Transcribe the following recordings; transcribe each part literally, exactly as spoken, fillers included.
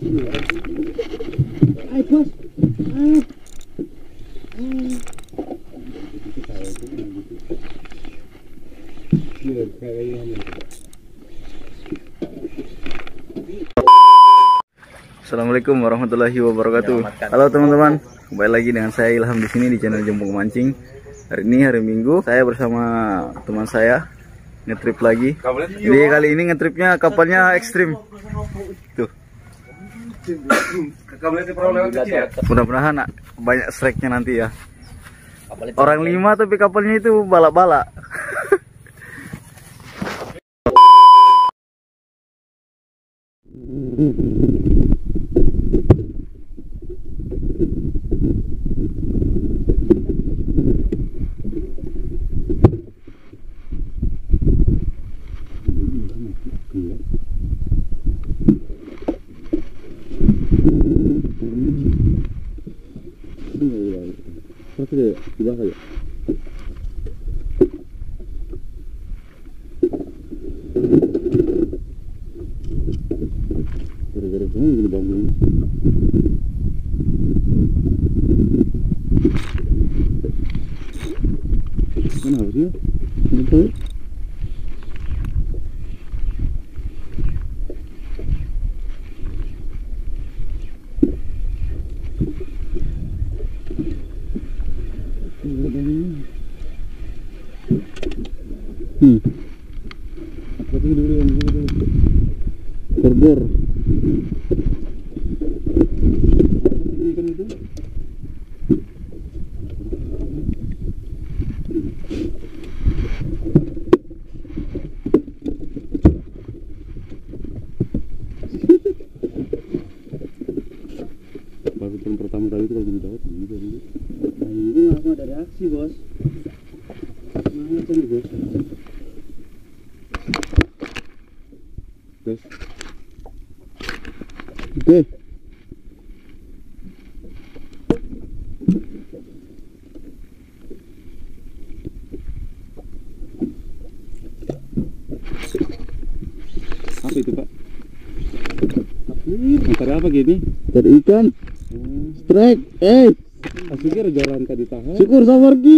Ay, bos. Ah. Assalamualaikum warahmatullahi wabarakatuh. Halo teman-teman, kembali lagi dengan saya Ilham di sini di channel Jempung Mancing. Hari ini hari Minggu, saya bersama teman saya ngetrip lagi. Jadi kali ini ngetripnya kapalnya ekstrim. Tuh. Mudah-mudahan banyak strike-nya nanti ya. Orang lima tapi kapalnya itu balak-balak. Gara-gara semua gini bangun. Mana harus ya? Betul. Hmm. Tapi dulu yang dulu. Berbor. Ikan itu. Baru turun pertama tadi itu kalau belum dapat ini kan ini. Nah, ini langsung ada reaksi, Bos. Macam ini, Bos. Guys. Oke. Apa itu, Pak? Antara apa gini? Dari ikan. Hmm. Strike. Eh. Asyikir jalan kan ditahan. Syukur sabar Ki.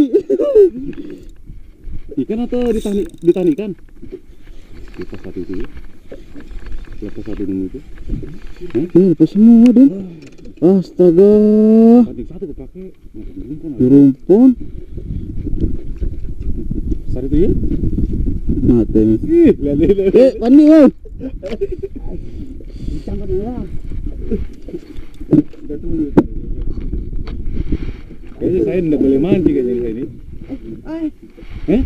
Ikan atau ditahan ditahan ikan? Lepas satu itu. Lepas satu ini itu. Eh, lepas semua deh. Astaga. Tadi satu kepake. Rumpun. Besar itu ya? Mati nih. Ih, lihat lihat. Eh, pani woi. Campur ya. Kayaknya saya tidak boleh mancing kayaknya saya ini. Eh? Eh?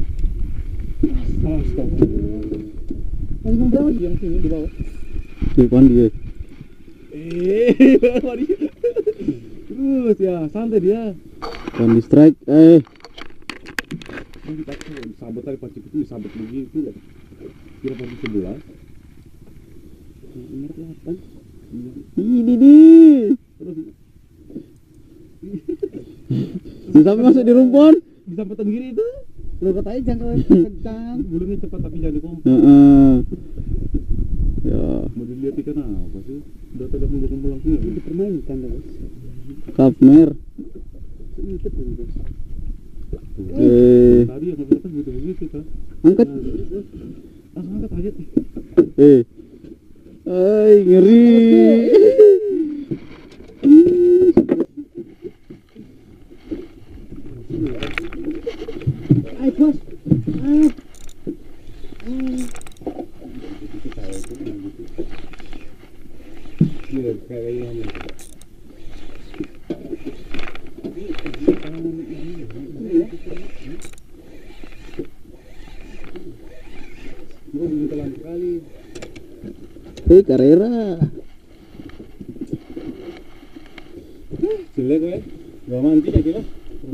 Astaga. Lagi mau berapa yang sini di bawah? Di pandi ya. Eh, pandi. Terus ya, santai dia. Pandi strike, eh. Kan kita sabot tadi pasti itu sabot begitu. Kira pasti sebelas. Nomor delapan. Ini nih. Terus sampai masuk di rumpun. Bisa potong gini itu. Lu katanya jangan kencang. Bulunya cepat tapi jangan dikompor. Heeh. Ya. Mau dilihat ikan apa sih? Udah tidak kumpul-kumpul langsung ya. Dipermainkan Bos. Kapmer. Itu tuh, Bos. Eh. Tadi yang ngeliat gitu begitu kan. Angkat. Langsung angkat aja. Eh. Ay, ngeri. Ay, Bos. Ah. Eh, Carrera. Jelek gue. Gak mandi ya kira.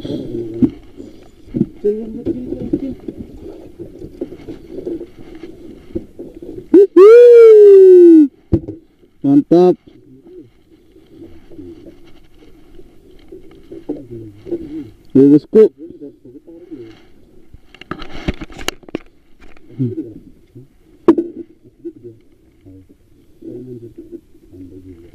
Mantap. Bosku. Hmm.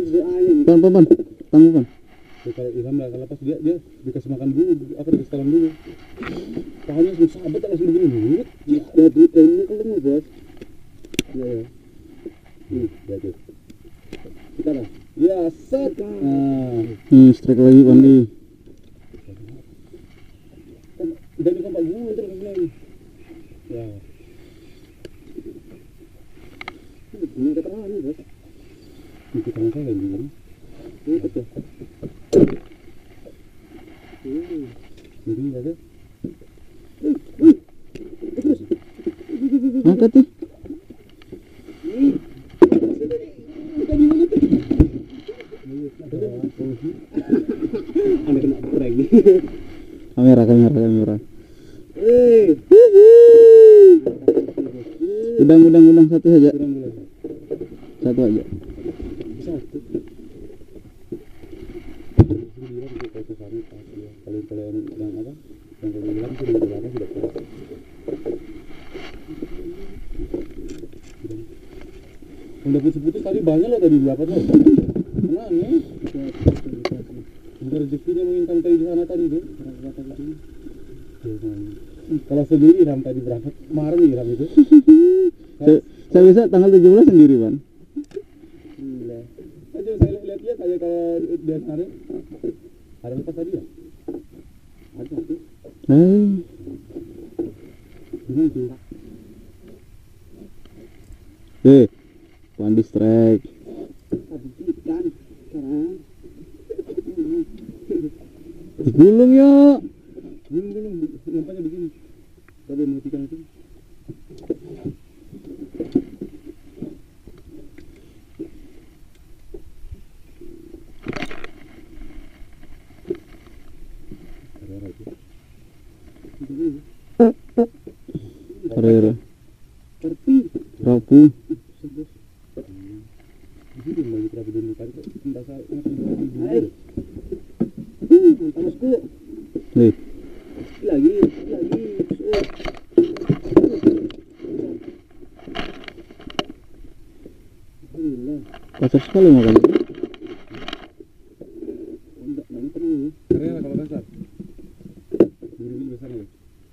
Pan, pan, pan. Tanggung pan. Kalau Ilham nggak lepas dia dia dikasih makan dulu, apa dikasih talam dulu. Pahanya langsung sahabat langsung begini. Ya duit ini ketemu bos. Ya ya. Nih, lihat tuh. Kita lah. Ya, set. Nah, Hmm, strike lagi Pandi. udah di kompak dulu terus lagi. Ya. Ini keterangan nih bos. Ini kita nggak lagi kan? Ini betul. Ini ada. Angkat nih. Anda kena prank nih. Kamera, kamera, kamera. Eh, Udang, udang, udang satu saja. kurang dulu. Satu aja. Satu. Sembilan kita ke sana pasti ya. Kalau kalau yang yang apa? Yang kau bilang itu di belakang sudah keras. Udah putus-putus tadi banyak loh tadi berapa tuh? Mana nih? Bukan rezekinya mengintam tadi di sana tadi tuh. Kalau sendiri Ram tadi berangkat kemarin nih Ram itu. Saya, saya bisa tanggal tujuh belas sendiri, Pan. Gila. Aja saya lihat-lihat aja kalau dia kemarin. Ada lepas tadi ya? Ada satu. Hai. Gimana itu? Eh, Pandi strike. Ikan sekarang. Gulung yuk. Belum belum nampaknya begini. Tapi menghentikan itu. Karera. Terpi. Rapu. Ini lagi terapi dulu kan. Tidak saya ngasih Hai. Tanasku. Nih. Lagi, lagi. Alhamdulillah. Kasar sekali makan. Enggak, enggak tenang ya. Keren kalau kasar. Buru-buru besar ya.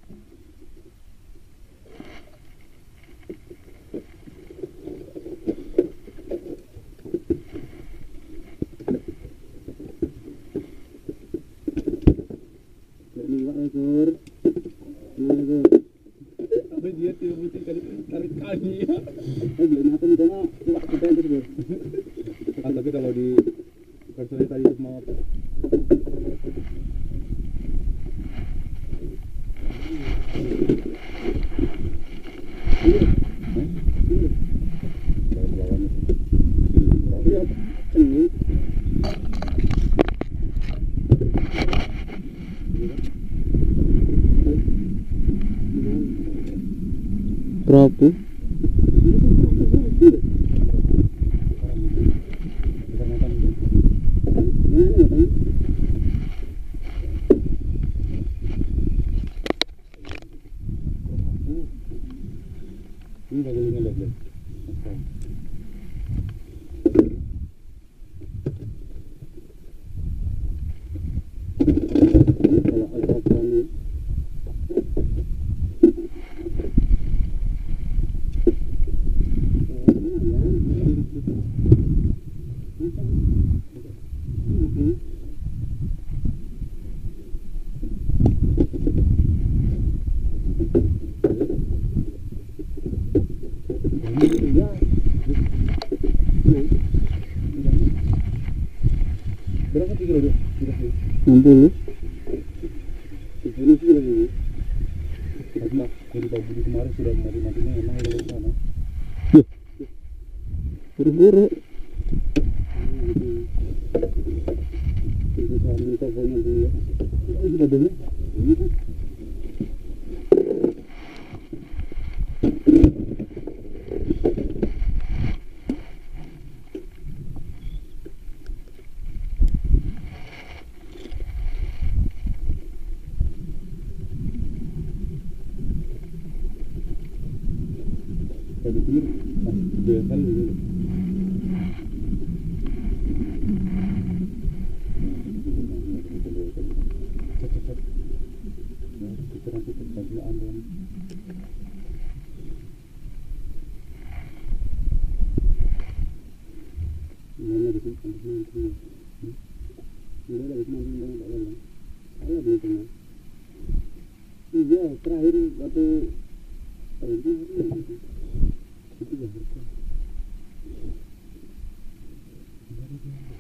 Ekor. Ekor. Apa dia tiba putih kali tarik kaki ya? Eh, belum apa nih sama coba kita yang terus. Ah, tapi kalau di kantornya tadi itu mau apa? Rapu. Ini bagelnya lihat. Kalau ada kami Berapa kilo dok? enam puluh. Ini sih lagi. Karena dari bau budi kemarin sudah mati-matinya emang ada di sana. Buru-buru. Itu saya minta banyak dulu ya. Oh, sudah dulu. Ini kan. Saya pikir masih dua kali gitu. Mana disimpan nanti. Ini ada disimpan dengan tak dalam. Ada di tengah. Iya, terakhir waktu itu itu dah.